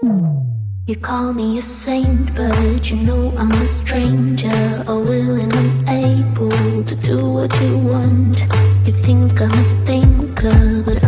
You call me a saint, but you know I'm a stranger, all willing and able to do what you want. You think I'm a thinker, but